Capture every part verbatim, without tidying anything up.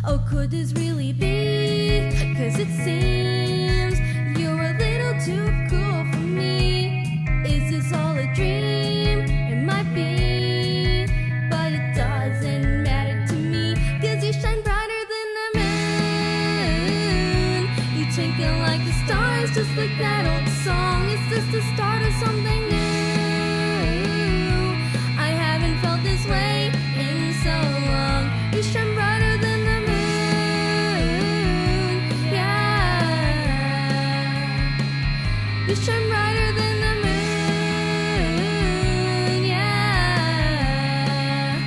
Oh, could this really be? Cause it seems you're a little too cool for me. Is this all a dream? It might be, but it doesn't matter to me. Cause you shine brighter than the moon. You twinkle like the stars, just like that old song. It's just the start of something new. I haven't felt this way in so long. You shine brighter than the moon, yeah. You shine brighter than the moon, yeah.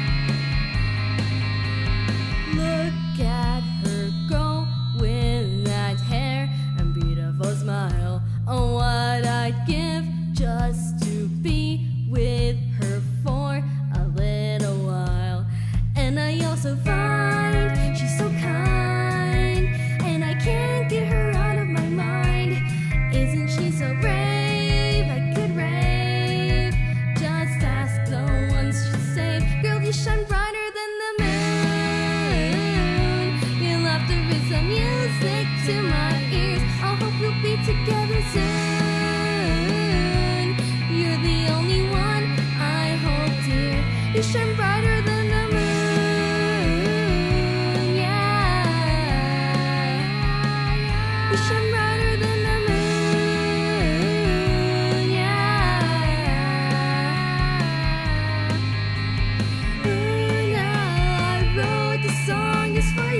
Look at her go with that hair and beautiful smile. Oh, what I'd give just to be with her for a little while. And I also find she's so kind, and I can't get her out of my mind. Isn't she so brave? I could rave. Just ask the ones she saved. Girl, you shine brighter than the moon. Your laughter is some music to my ears. I hope we'll be together soon. You're the only one I hold dear. You shine brighter than the moon, yeah. You shine brighter than the moon, yeah. Ooh, now I wrote the song just for you.